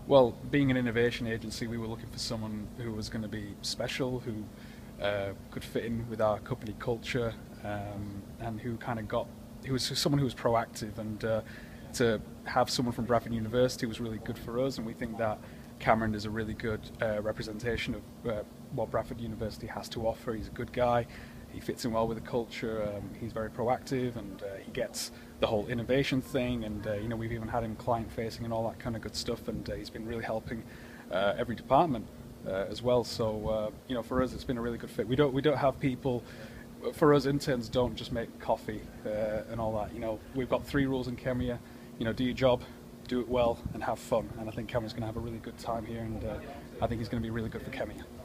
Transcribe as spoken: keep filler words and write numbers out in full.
Well, being an innovation agency, we were looking for someone who was going to be special, who uh, could fit in with our company culture, um, and who kind of got, who was someone who was proactive. And uh, to have someone from Bradford University was really good for us, and we think that Cameron is a really good uh, representation of uh, what Bradford University has to offer. He's a good guy. He fits in well with the culture. Um, he's very proactive, and uh, he gets the whole innovation thing. And uh, you know, we've even had him client-facing and all that kind of good stuff. And uh, he's been really helping uh, every department uh, as well. So uh, you know, for us, it's been a really good fit. We don't we don't have people. For us, interns don't just make coffee uh, and all that. You know, we've got three rules in Khemeia. You know, do your job, do it well, and have fun. And I think Cameron's going to have a really good time here, and uh, I think he's going to be really good for Khemeia.